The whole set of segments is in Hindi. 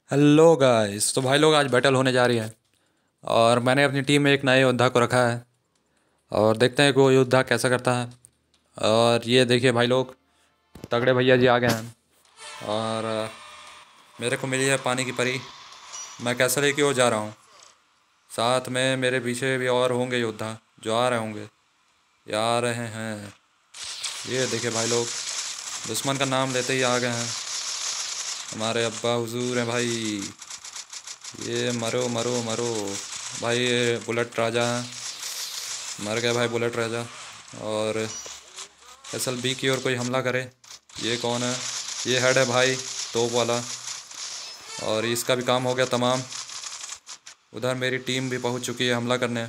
Hello guys. तो भाई लोग आज बैटल होने जा रही है और मैंने अपनी टीम में एक नए योद्धा को रखा है और देखते हैं कि वो योद्धा कैसा करता है। और ये देखिए भाई लोग, तगड़े भैया जी आ गए हैं और मेरे को मिली है पानी की परी। मैं कैसा लेके वो जा रहा हूँ, साथ में मेरे पीछे भी और होंगे योद्धा जो आ रहे होंगे या आ रहे हैं। ये देखिए भाई लोग, दुश्मन का नाम लेते ही आ गए हैं। हमारे अब्बा हुजूर हैं भाई। ये मरो मरो मरो भाई। ये बुलेट राजा हैं, मर गए भाई बुलेट राजा। और एस एल बी की ओर कोई हमला करे। ये कौन है? ये हेड है भाई, तोप वाला। और इसका भी काम हो गया तमाम। उधर मेरी टीम भी पहुंच चुकी है हमला करने।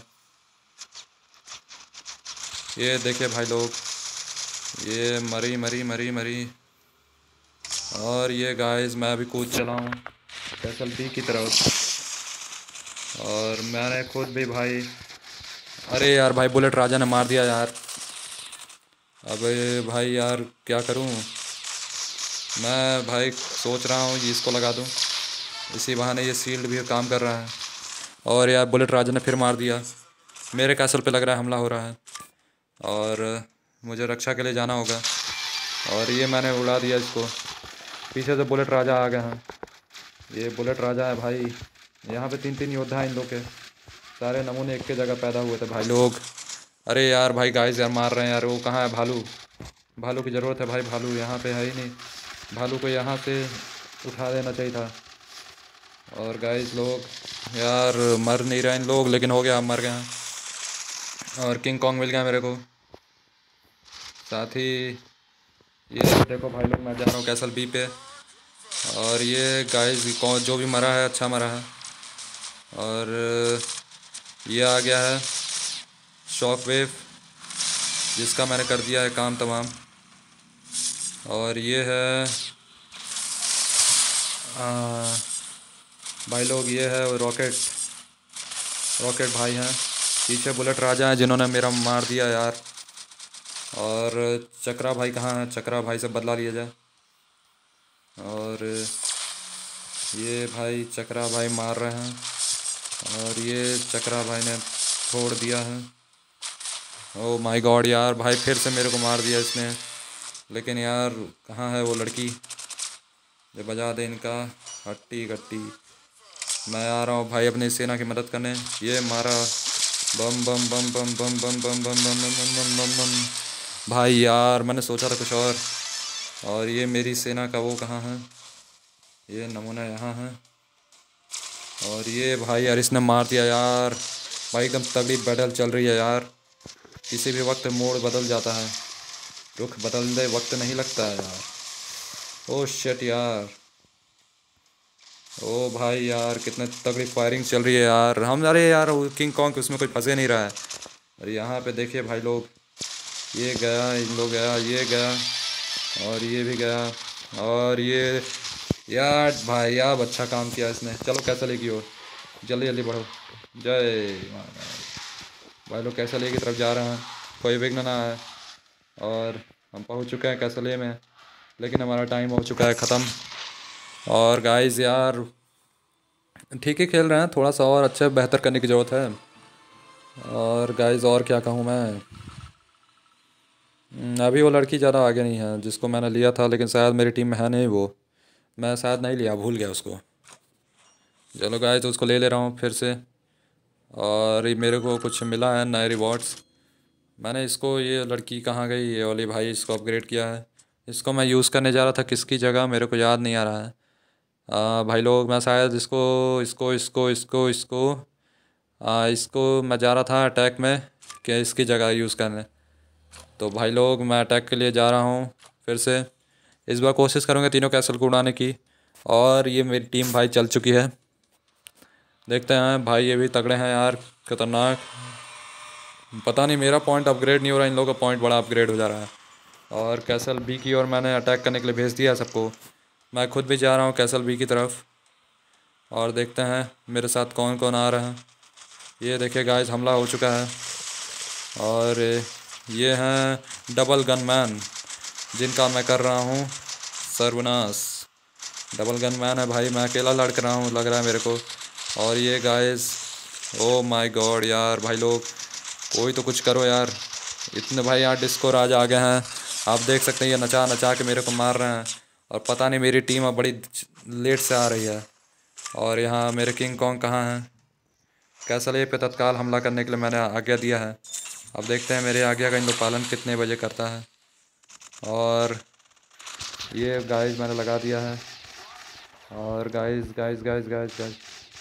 ये देखिए भाई लोग, ये मरी मरी मरी मरी। और ये गाइस मैं अभी कूद चला हूँ एस एल बी की तरफ। और मैंने खुद भी भाई, अरे यार भाई बुलेट राजा ने मार दिया यार। अबे भाई यार क्या करूं? मैं भाई सोच रहा हूँ ये इसको लगा दूं, इसी बहाने ये सील्ड भी काम कर रहा है। और यार बुलेट राजा ने फिर मार दिया। मेरे कैसल पे लग रहा है हमला हो रहा है और मुझे रक्षा के लिए जाना होगा। और ये मैंने उड़ा दिया इसको। पीछे से बुलेट राजा आ गए हैं। ये बुलेट राजा है भाई। यहाँ पे तीन तीन योद्धा हैं इन लोग के। सारे नमूने एक के जगह पैदा हुए थे भाई लोग। अरे यार भाई गाइस यार मार रहे हैं यार। वो कहाँ है भालू? भालू की ज़रूरत है भाई। भालू यहाँ पे है ही नहीं। भालू को यहाँ से उठा देना चाहिए था। और गाइस लोग यार मर नहीं रहे इन लोग, लेकिन हो गया, मर गए हैं। और किंग कॉन्ग मिल गया मेरे को। साथ ही ये देखो भाई लोग, मैं जा रहा हूँ कैसल बी पे। और ये गाइस कौन जो भी मरा है अच्छा मरा है। और ये आ गया है शॉक वेव, जिसका मैंने कर दिया है काम तमाम। और ये है भाई लोग, ये है रॉकेट। रॉकेट भाई हैं। पीछे बुलेट राजा हैं जिन्होंने मेरा मार दिया यार। और चक्रा भाई कहाँ है? चक्रा भाई से बदला लिया जाए। और ये भाई चक्रा भाई मार रहे हैं। और ये चक्रा भाई ने छोड़ दिया है। ओ माय गॉड यार भाई, फिर से मेरे को मार दिया इसने। लेकिन यार कहाँ है वो लड़की जो बजा दे इनका हट्टी कट्टी। मैं आ रहा हूँ भाई अपनी सेना की मदद करने। ये मारा। बम बम बम बम बम बम बम बम बम बम बम बम बम बम। भाई यार मैंने सोचा था कुछ और। और ये मेरी सेना का वो कहाँ है? ये नमूना यहाँ है। और ये भाई यार इसने मार दिया यार। भाई एकदम तगड़ी बैटल चल रही है यार। किसी भी वक्त मोड़ बदल जाता है। रुख बदलने वक्त नहीं लगता है यार। ओ शिट यार। ओ भाई यार कितने तगड़ी फायरिंग चल रही है यार। हम, अरे यार वो किंग कॉन्ग उसमें कोई फंसे नहीं रहा है। और यहाँ पे देखिए भाई लोग, ये गया, इन लोग गया, ये गया और ये भी गया। और ये यार भाई अब अच्छा काम किया इसने। चलो कैसा लेगी और जल्दी जल्दी बढ़ो। जय महाराज। भाई लोग कैसा ले की तरफ जा रहे हैं, कोई विघ्न ना आए। और हम पहुंच चुके हैं कैसले में, लेकिन हमारा टाइम हो चुका है ख़त्म। और गाइस यार ठीक ही खेल रहे हैं, थोड़ा सा और अच्छा बेहतर करने की ज़रूरत है। और गाइस और क्या कहूँ मैं। अभी वो लड़की ज़्यादा आगे नहीं है जिसको मैंने लिया था, लेकिन शायद मेरी टीम में है नहीं वो। मैं शायद नहीं लिया, भूल गया उसको। चलो गाइस तो उसको ले ले रहा हूँ फिर से। और ये मेरे को कुछ मिला है नए रिवॉर्ड्स। मैंने इसको, ये लड़की कहाँ गई ये वाली भाई, इसको अपग्रेड किया है। इसको मैं यूज़ करने जा रहा था किसकी जगह मेरे को याद नहीं आ रहा है। भाई लोग मैं शायद इसको इसको इसको इसको इसको इसको मैं जा रहा था अटैक में कि इसकी जगह यूज़ करने। तो भाई लोग मैं अटैक के लिए जा रहा हूँ फिर से। इस बार कोशिश करूँगा तीनों कैसल को उड़ाने की। और ये मेरी टीम भाई चल चुकी है। देखते हैं भाई, ये भी तगड़े हैं यार, खतरनाक। पता नहीं मेरा पॉइंट अपग्रेड नहीं हो रहा, इन लोगों का पॉइंट बड़ा अपग्रेड हो जा रहा है। और कैसल बी की ओर मैंने अटैक करने के लिए भेज दिया सबको। मैं खुद भी जा रहा हूँ कैसल बी की तरफ। और देखते हैं मेरे साथ कौन कौन आ रहा है। ये देखिए गाइस हमला हो चुका है। और ये हैं डबल गन मैन, जिनका मैं कर रहा हूँ सर्वनाश। डबल गन मैन है भाई, मैं अकेला लड़क रहा हूँ लग रहा है मेरे को। और ये गाइस, ओ माय गॉड यार भाई लोग, कोई तो कुछ करो यार। इतने भाई यहाँ डिस्को राज आ गए हैं, आप देख सकते हैं ये नचा नचा के मेरे को मार रहे हैं। और पता नहीं मेरी टीम अब बड़ी लेट से आ रही है। और यहाँ मेरे किंग कॉन्ग कहाँ हैं? कैसल ए पे तत्काल हमला करने के लिए मैंने आज्ञा दिया है। अब देखते हैं मेरे आज्ञा का इन लोग पालन कितने बजे करता है। और ये गाइस मैंने लगा दिया है। और guys guys guys guys guys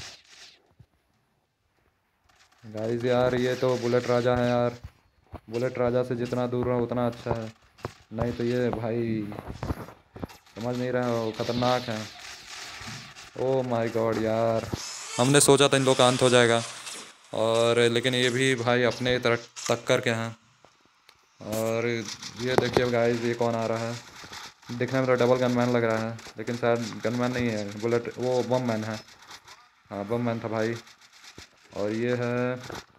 guys यार, ये तो बुलेट राजा है यार। बुलेट राजा से जितना दूर रहो उतना अच्छा है, नहीं तो ये भाई समझ नहीं रहे हो, खतरनाक है। ओ माय गॉड यार, हमने सोचा था इन लोग का अंत हो जाएगा, और लेकिन ये भी भाई अपने तरफ टक्कर के हैं। और ये देखिए गाइस, ये कौन आ रहा है? दिखने में तो डबल गनमैन लग रहा है, लेकिन शायद गनमैन नहीं है, बुलेट वो बम मैन है। हाँ बम मैन था भाई। और ये है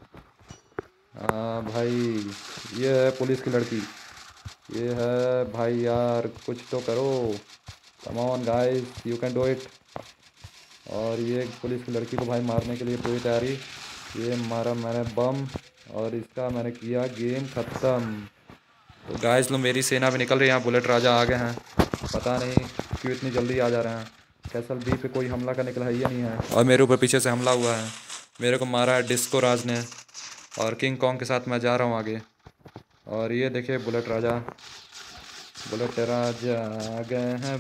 भाई, ये है पुलिस की लड़की। ये है भाई यार, कुछ तो करो, come on guys, you can do it. और ये पुलिस की लड़की को भाई मारने के लिए पूरी तैयारी। ये मारा मैंने बम, और इसका मैंने किया गेम ख़त्म। तो गाइस लोग, मेरी सेना भी निकल रही है, यहाँ बुलेट राजा आ गए हैं। पता नहीं क्यों इतनी जल्दी आ जा रहे हैं। कैसल बी पे कोई हमला करने के लिए है या नहीं है, और मेरे ऊपर पीछे से हमला हुआ है। मेरे को मारा है डिस्को राज ने, और किंग कॉन्ग के साथ मैं जा रहा हूँ आगे। और ये देखिए बुलेट राजा, बुलेट राजा आ गए हैं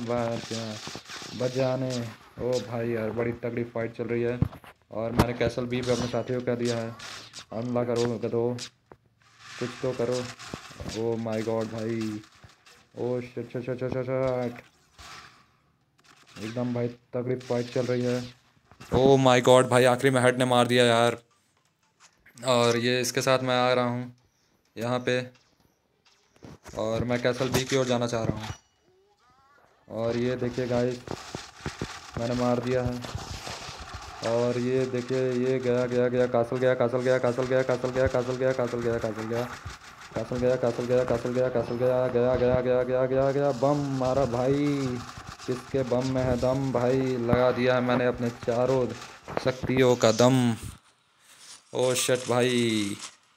बजाने। ओ भाई यार, बड़ी तगड़ी फाइट चल रही है। और मैंने कैसल बी पे अपने साथियों को कह दिया है, हमला करो गधो, कुछ तो करो। ओ माय गॉड भाई, oh shit shit shit shit shit, एकदम भाई तगड़ी फाइट चल रही है। ओ माय गॉड भाई, आखिरी में हेड ने मार दिया यार। और ये इसके साथ मैं आ रहा हूँ यहाँ पे, और मैं कैसल बी की ओर जाना चाह रहा हूँ। और ये देखिए गाइस, मैंने मार दिया है। और ये देखिए, ये गया गया गया, कासल गया, कासल गया, कासल गया, कासल गया, कासल गया, कासल गया, कासल गया, कासल गया, कासल गया, कासल गया, कासल गया, गया गया गया गया गया गया, बम मारा भाई। किसके बम में है दम भाई, लगा दिया है मैंने अपने चारों शक्तियों का दम। ओ शिट भाई,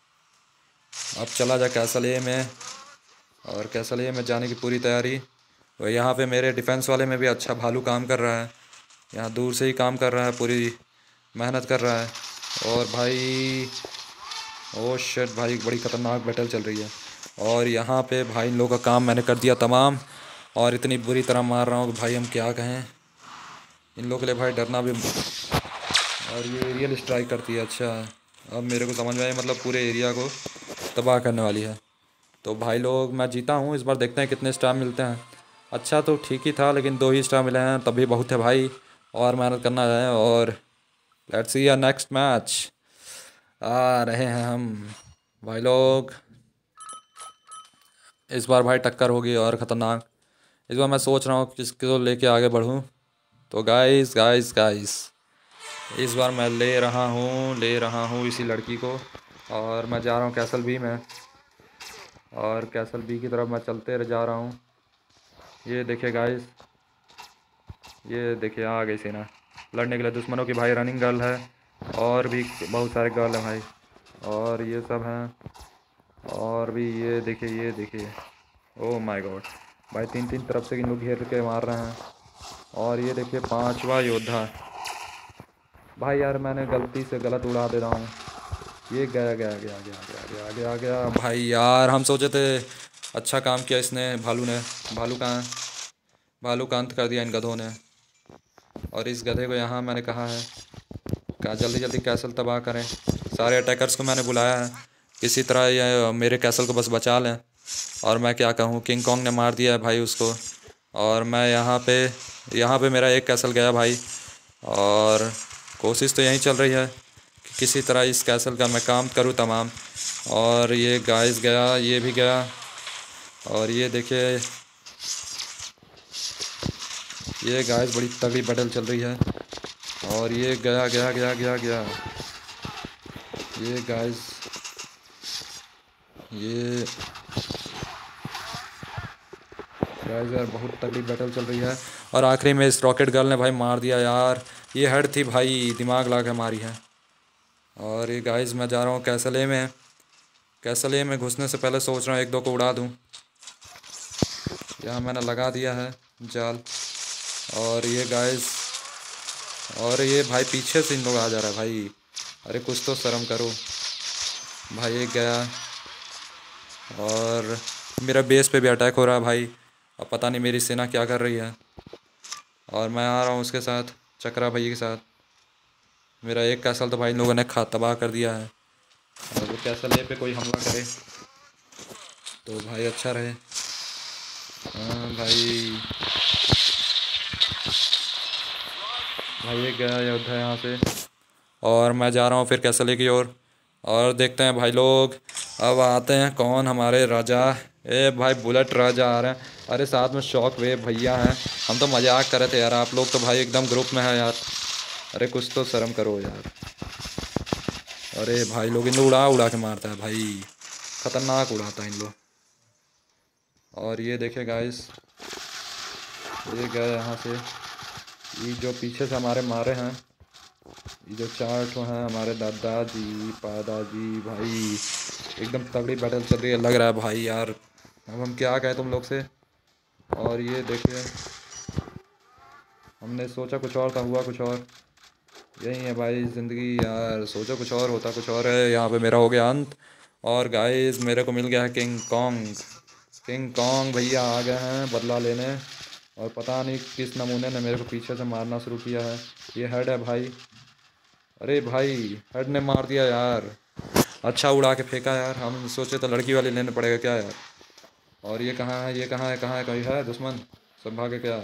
अब चला जा कैसल ए में, और कैसल ए में जाने की पूरी तैयारी। और यहाँ पे मेरे डिफेंस वाले में भी अच्छा भालू काम कर रहा है, यहाँ दूर से ही काम कर रहा है, पूरी मेहनत कर रहा है। और भाई ओ शिट भाई, बड़ी ख़तरनाक बैटल चल रही है। और यहाँ पे भाई इन लोगों का काम मैंने कर दिया तमाम, और इतनी बुरी तरह मार रहा हूँ कि भाई हम क्या कहें। इन लोगों के लिए भाई डरना भी। और ये एरियल स्ट्राइक करती है, अच्छा अब मेरे को समझ में आया, मतलब पूरे एरिया को तबाह करने वाली है। तो भाई लोग, मैं जीता हूँ इस बार, देखते हैं कितने स्टार मिलते हैं। अच्छा तो ठीक ही था, लेकिन 2 ही स्टार मिले हैं, तभी बहुत है भाई, और मेहनत करना है। और लेट्स सी नेक्स्ट मैच, आ रहे हैं हम भाई लोग। इस बार भाई टक्कर होगी और ख़तरनाक। इस बार मैं सोच रहा हूँ किसको लेके आगे बढ़ूँ। तो गाइस गाइस गाइस, इस बार मैं ले रहा हूँ इसी लड़की को, और मैं जा रहा हूँ कैसल बी में, और कैसल बी की तरफ मैं चलते जा रहा हूँ। ये देखिए गाइस, ये देखिए आ गई सेना लड़ने के लिए दुश्मनों की भाई। रनिंग गर्ल है, और भी बहुत सारे गर्ल हैं भाई, और ये सब हैं। और भी ये देखिए, ओ माय गॉड भाई, 3 तरफ से इन लोग घेर के मार रहे हैं। और ये देखिए 5वां योद्धा भाई, यार मैंने गलती से गलत उड़ा दे रहा हूँ। ये गया गया गया गया गया गया गया गया भाई यार, हम सोचे थे अच्छा काम किया इसने, भालू ने। भालू का अंत कर दिया इन गधों ने। और इस गधे को यहाँ मैंने कहा है क्या जल्दी जल्दी कैसल तबाह करें। सारे अटैकर्स को मैंने बुलाया है, किसी तरह ये मेरे कैसल को बस बचा लें। और मैं क्या कहूँ, किंग कॉन्ग ने मार दिया है भाई उसको। और मैं यहाँ पे मेरा एक कैसल गया भाई, और कोशिश तो यही चल रही है कि किसी तरह इस कैसल का मैं काम करूँ तमाम। और ये गाइस गया, ये भी गया। और ये देखिए, ये गाइस बड़ी तगड़ी बैटल चल रही है। और ये गया गया गया गया गया, ये गाइस, ये गाइस यार बहुत तगड़ी बैटल चल रही है। और आखिरी में इस रॉकेट गर्ल ने भाई मार दिया यार। ये हेड थी भाई, दिमाग ला के मारी है। और ये गाइस मैं जा रहा हूँ कैसले में। कैसले में घुसने से पहले सोच रहा हूँ एक दो को उड़ा दूँ। यहाँ मैंने लगा दिया है जाल। और ये गाइस, और ये भाई पीछे से इन लोग आ जा रहा है भाई। अरे कुछ तो शर्म करो भाई। एक गया। और मेरा बेस पे भी अटैक हो रहा है भाई। अब पता नहीं मेरी सेना क्या कर रही है। और मैं आ रहा हूँ उसके साथ, चक्रा भैया के साथ। मेरा एक कैसल तो भाई इन लोगों ने तबाह कर दिया है। और वो कैसल ए पे कोई हमला करे तो भाई अच्छा रहे। हाँ भाई, भाई एक गया योद्धा यहाँ से। और मैं जा रहा हूँ फिर कैसले की ओर। और देखते हैं भाई लोग, अब आते हैं कौन हमारे राजा। ए भाई बुलेट राजा आ रहे हैं। अरे साथ में शॉक वेव भैया हैं। हम तो मजाक कर रहे थे यार, आप लोग तो भाई एकदम ग्रुप में है यार। अरे कुछ तो शर्म करो यार। अरे भाई लोग इन लोग उड़ा उड़ा के मारता है भाई, ख़तरनाक उड़ाता है इन लोग। और ये देखे गाइस, ये गया यहाँ से। ये जो पीछे से हमारे मारे हैं, ये जो 4 ठो हैं हमारे दादाजी पादाजी भाई, एकदम तगड़ी बैटल चल रही है लग रहा है भाई यार। अब हम क्या कहें तुम लोग से। और ये देखिए, हमने सोचा कुछ और था, हुआ कुछ और। यही है भाई ज़िंदगी यार, सोचो कुछ और होता कुछ और है। यहाँ पे मेरा हो गया अंत। और गाइस मेरे को मिल गया है किंग कॉन्ग। किंग कॉन्ग भैया आ गए हैं बदला लेने। और पता नहीं किस नमूने ने मेरे को पीछे से मारना शुरू किया है। ये हेड है भाई। अरे भाई हेड ने मार दिया यार। अच्छा उड़ा के फेंका यार, हम सोचे तो लड़की वाली लेने पड़ेगा क्या यार। और ये कहाँ है, ये कहाँ है, कहाँ है, कहीं है दुश्मन। सब भागे क्या।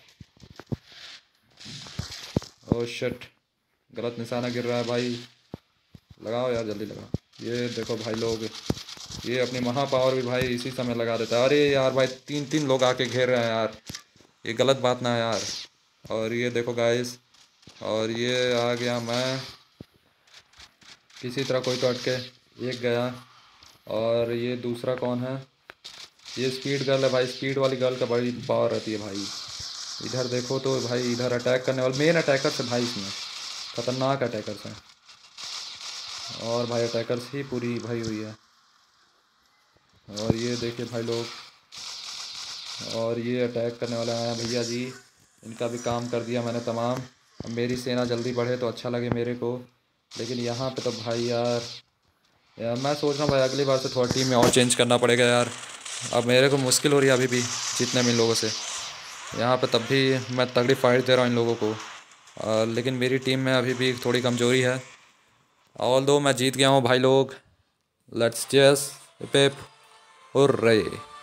ओह शिट, गलत निशाना गिर रहा है भाई। लगाओ यार जल्दी लगाओ। ये देखो भाई लोग, ये अपनी महापावर भी भाई इसी समय लगा देता है। अरे यार भाई 3 लोग आके घेर रहे हैं यार, ये गलत बात ना है यार। और ये देखो गाइस, और ये आ गया मैं। किसी तरह कोई तो अटके। एक गया। और ये दूसरा कौन है, ये स्पीड गर्ल है भाई। स्पीड वाली गर्ल का बड़ी पावर रहती है भाई। इधर देखो तो भाई, इधर अटैक करने वाले मेन अटैकर्स है भाई इसमें, खतरनाक अटैकर्स हैं। और भाई अटैकर्स ही पूरी भरी हुई है। और ये देखिए भाई लोग, और ये अटैक करने वाले हैं भैया जी। इनका भी काम कर दिया मैंने तमाम। अब मेरी सेना जल्दी बढ़े तो अच्छा लगे मेरे को। लेकिन यहाँ पे तो भाई यार मैं सोच रहा हूँ भाई अगली बार से थोड़ा टीम में और चेंज करना पड़ेगा यार। अब मेरे को मुश्किल हो रही है अभी भी जीतने में इन लोगों से। यहाँ पे तब भी मैं तगड़ी फाइट दे रहा हूँ इन लोगों को। लेकिन मेरी टीम में अभी भी थोड़ी कमज़ोरी है। ऑल दो मैं जीत गया हूँ भाई लोग। Let's just pep hurray.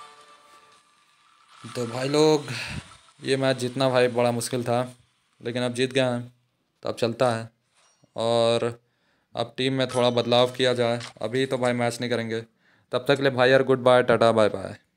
तो भाई लोग, ये मैच जीतना भाई बड़ा मुश्किल था, लेकिन अब जीत गए हैं तो अब चलता है। और अब टीम में थोड़ा बदलाव किया जाए। अभी तो भाई मैच नहीं करेंगे। तब तक के लिए भाई यार good bye, tata bye bye.